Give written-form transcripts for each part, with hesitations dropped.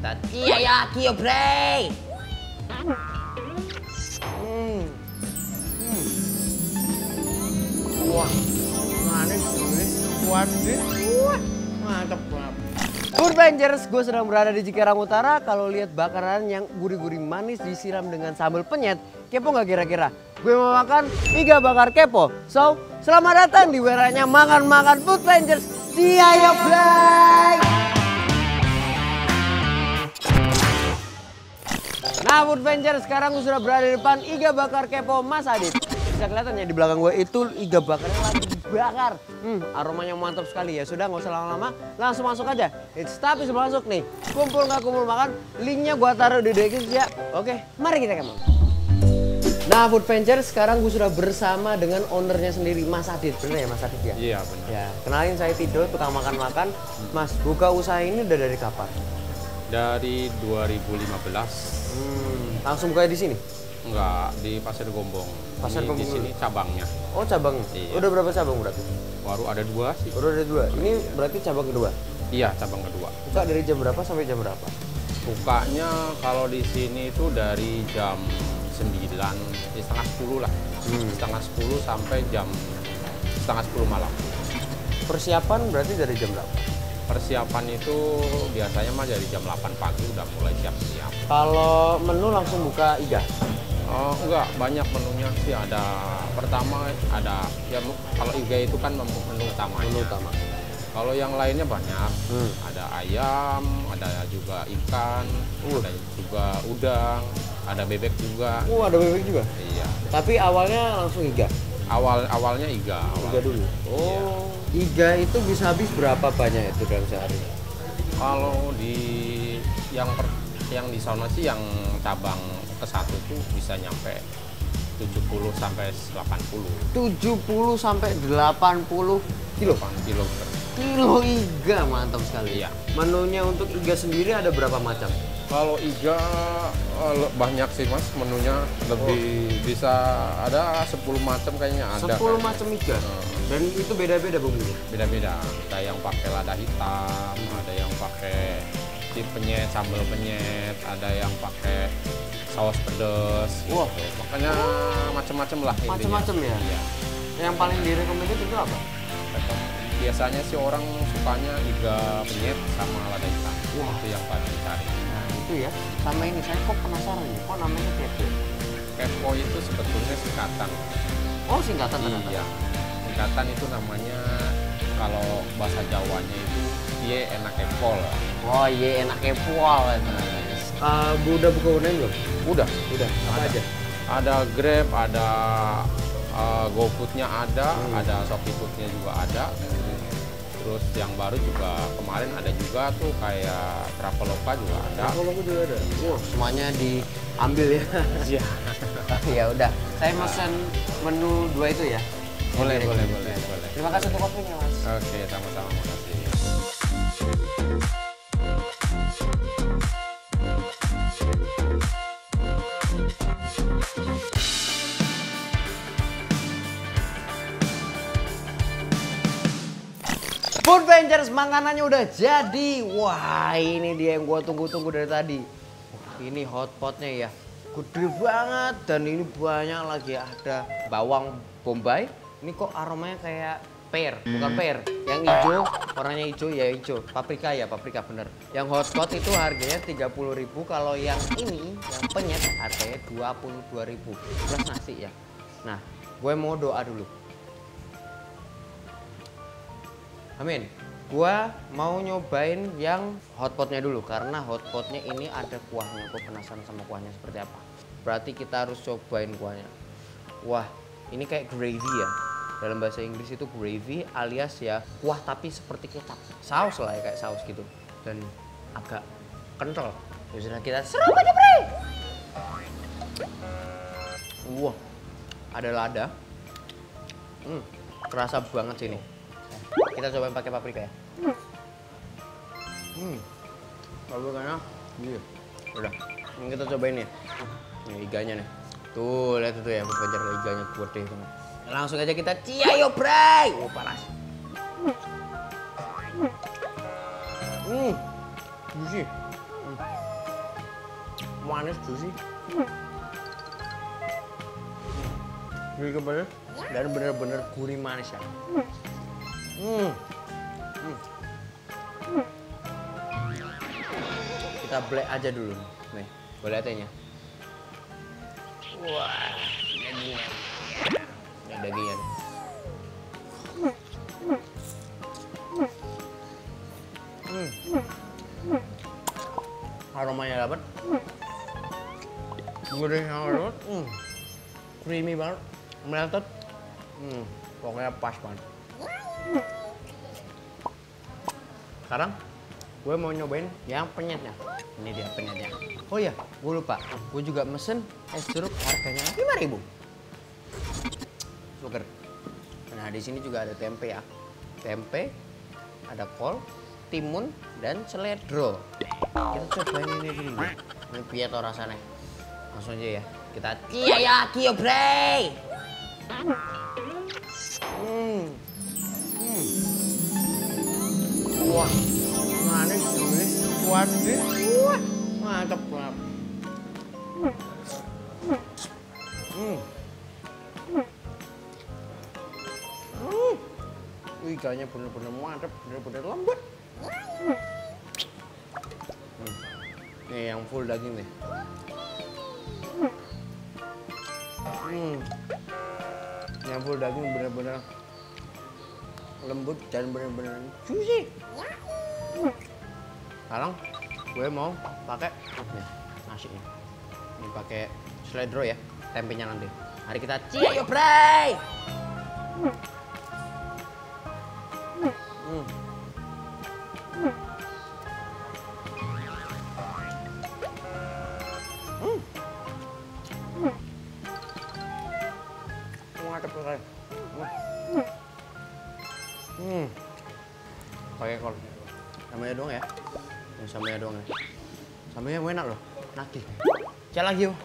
kita ciayaki yo bre. Wah, manis ini, kuat sih. Wah, mantap banget. Food Rangers, gue sedang berada di Cikarang Utara. Kalau lihat bakaran yang gurih-gurih manis disiram dengan sambal penyet, kepo nggak kira-kira? Gue mau makan iga bakar kepo. So, selamat datang di weranya makan-makan Food Rangers. Ciayo Blay! Nah, Food Rangers, sekarang gue sudah berada di depan iga bakar kepo Mas Adit. Bisa kelihatan ya di belakang gue itu iga bakarnya lagi dibakar. Aromanya mantap sekali ya. Sudah nggak usah lama-lama, langsung masuk aja. Tapi sebelum masuk nih, kumpul nggak kumpul makan, linknya gue taruh di deskripsi ya. Oke, mari kita kemana. Nah, Food Ventures, sekarang gue sudah bersama dengan ownernya sendiri, Mas Adit. Bener ya Mas Adit ya? Iya benar. Ya, kenalin saya Tido, tukang makan-makan. Mas, buka usaha ini udah dari kapan? Dari 2015. Langsung buka di sini? Enggak, di Pasir Gombong. Pasir Ini Gombong di sini cabangnya. Oh, cabang. Iya. Udah berapa cabang berarti? Baru ada 2 sih. Udah ada 2. Ini berarti cabang kedua. Iya, cabang kedua. Buka dari jam berapa sampai jam berapa? Bukanya kalau di sini itu dari jam 9, setengah 10 lah. Setengah 10 sampai jam setengah 10 malam. Persiapan berarti dari jam berapa? Persiapan itu biasanya mah dari jam 8 pagi udah mulai siap-siap. Kalau menu langsung buka iga? Oh enggak, banyak menunya sih. Ada pertama ada ya kalau iga itu kan menu utamanya. Menu utama. Kalau yang lainnya banyak. Ada ayam, ada juga ikan, ada juga udang, ada bebek juga. Ada bebek juga? Iya. Tapi awalnya langsung iga? Awalnya iga. Iga dulu? Oh. Iga itu bisa habis berapa banyak itu dalam sehari? Kalau di yang di sana sih yang cabang ke-1 tuh bisa nyampe 70 sampai 80. 70 sampai 80 kilo? 8 kilo per Kilo iga, mantap sekali. Iya. Menunya untuk iga sendiri ada berapa macam? Kalau iga banyak sih Mas menunya, lebih bisa ada 10 macam kayaknya ada. 10 macam iga. Dan itu beda-beda bumbunya. Beda-beda. Ada yang pakai lada hitam, ada yang pakai penyet, sambal penyet, ada yang pakai saus pedas. Wah, gitu. Makanya macam-macam lah intinya. Macam-macam ya? Iya. Yang paling direkomendasi itu apa? Biasanya sih orang sukanya iga penyet sama lada hitam. Wah. Itu yang paling dicari. Nah, itu ya. Sama ini saya kok penasaran ya, kok namanya kepo? Kepo itu sebetulnya singkatan. Oh, singkatan ternyata. Iya. Singkatan itu namanya kalau bahasa Jawanya itu ye enak kepol. Oh iya, enak kepol. Bu udah buka online belum? Udah. Apa aja? Ada Grab, ada GoFood-nya ada Shopee Food-nya juga ada. Terus yang baru juga kemarin ada juga tuh kayak Traveloka juga ada. Traveloka juga ada. Wah, semuanya diambil ya. Iya. Ya udah, saya pesan menu 2 itu ya. Boleh. Terima kasih untuk waktunya, Mas. Oke, sama-sama, makasih. Food Ventures, makanannya udah jadi. Wah, ini dia yang gua tunggu-tunggu dari tadi. Ini hotpotnya ya, gede banget dan ini banyak lagi. Ada bawang bombay. Ini kok aromanya kayak pear, bukan pear. Yang hijau, warnanya hijau ya hijau. Paprika ya, paprika bener. Yang hotpot itu harganya 30.000. Kalau yang ini, yang penyet harganya 22.000. Plus nasi ya. Nah, gue mau doa dulu. Amin. Gua mau nyobain yang hotpotnya dulu karena hotpotnya ini ada kuahnya. Gue penasaran sama kuahnya seperti apa. Berarti kita harus cobain kuahnya. Wah, ini kayak gravy ya. Dalam bahasa Inggris itu gravy alias ya kuah tapi seperti kecap. Saus lah ya, kayak saus gitu. Dan agak kental. Ya sudah, kita serap aja, Bre. Wah, ada lada. Kerasa banget sini. Kita cobain pakai paprika ya. Paprikanya, iya. Udah, ini kita cobain ya. Ini iganya nih. Tuh, lihat itu ya, Food iganya gede banget. Langsung aja kita ciayo, Bray. Oh, panas. Juicy. manis juicy. Gurih pedas dan bener-bener gurih manis ya. Kita blek aja dulu. Nih, boleh tehnya. Wah, dagingnya. Ini dagingnya. Aromanya dapat. Gurih yang dapat. Creamy banget. Melted. Pokoknya pas banget. Sekarang gue mau nyobain yang penyetnya. Ini dia penyetnya. Oh iya, gue lupa. Gue juga mesen es jeruk harganya 5.000. Sugar. Nah, di sini juga ada tempe ya. Tempe, ada kol, timun, dan seledro. Kita cobain ini dulu. Ini piye to rasanya. Langsung aja ya. Kita ciayaki yo, bre. Wah, manis gurih, kuat sih. Wah, mantap banget. Ikannya bener-bener mantap, bener-bener lembut. Nih yang full daging nih. Yang full daging bener-bener lembut dan bener-bener juicy. Sekarang gue mau pakai nasinya. Ini pakai seledro ya, tempenya nanti. Mari kita cium, bray. Mantap sekali. Pakai kol. Sambalnya doang ya. Ini sambalnya doang ya. Sambalnya enak loh. Nagih. Cek lagi yuk.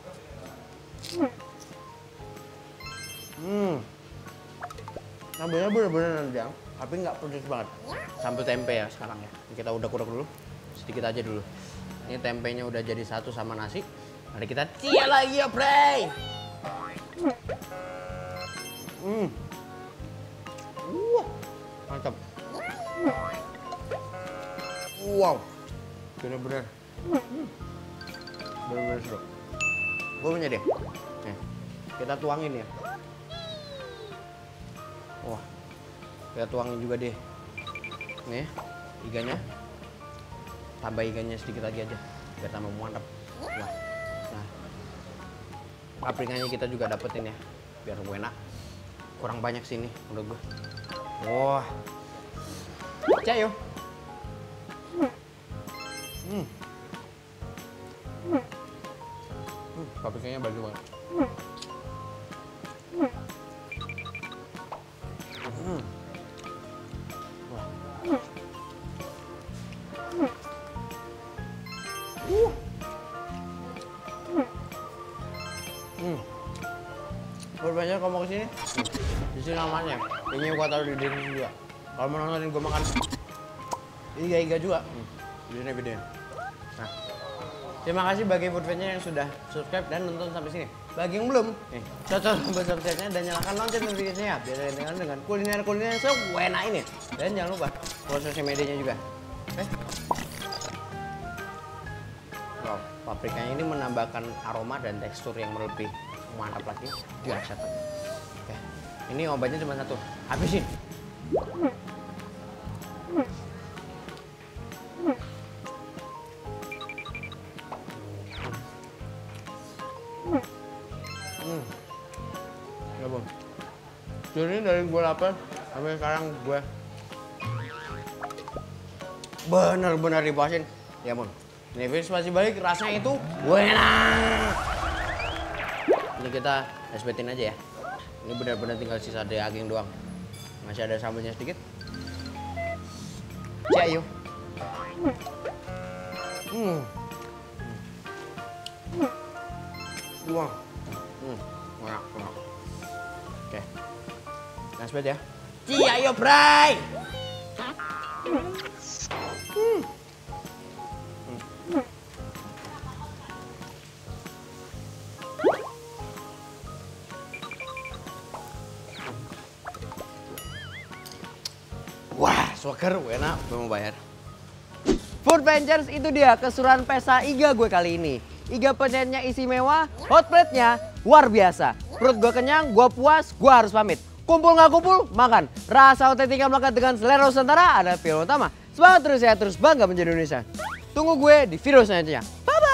Sambalnya bener-bener nendang, tapi nggak pedes banget. Sambal tempe ya sekarang ya. Kita udak-udak dulu. Sedikit aja dulu. Ini tempenya udah jadi satu sama nasi. Mari kita cek lagi ya, Bray. Mantap. Wow, bener-bener seru. Gue punya deh. Nih, kita tuangin ya. Wah, kita tuangin juga deh. Nih, ikannya. Tambah ikannya sedikit lagi aja, biar tambah mantap. Wah, nah, paprikanya kita juga dapetin ya, biar enak. Kurang banyak sini menurut gue. Wah, cek yuk. Paprikanya bagus banget. Wah. Berbanyak kamu kesini. Di sini namanya. Ini gua taruh di deskripsi juga. Kalau mau nontonin gua makan iga-iga juga. Di sini videonya. Nah, terima kasih bagi foodfans-nya yang sudah subscribe dan nonton sampai sini. Bagi yang belum, cocok tombol subscribe-nya dan nyalakan lonceng notifikasinya biar kalian dengan kuliner-kuliner yang seenak ini. Dan jangan lupa follow sosial medianya juga. Wow, paprikanya ini menambahkan aroma dan tekstur yang lebih mantap lagi. Biasa. Oke, ini obatnya cuma satu. Habisin. Ya bang, jadi dari gue lapar sampai sekarang gue bener-bener dipuasin. Ya bang, ini masih balik rasanya itu enak. Ini kita SBT-in aja ya. Ini benar-benar tinggal sisa daging doang. Masih ada sambalnya sedikit. Cek yuk. Wah. Enak. Oke. Lanjut ya. Cia yo, Bray. swagger, enak, gue mau bayar. Food Vengers itu dia keseruan pesta Iga gue kali ini. Iga penyanyinya istimewa, hot plate-nya luar biasa. Perut gue kenyang, gue puas, gue harus pamit. Kumpul nggak kumpul, makan. Rasa otentik yang melekat dengan selera Nusantara ada pilihan utama. Semangat terus, saya terus bangga menjadi Indonesia. Tunggu gue di video selanjutnya. Bye-bye!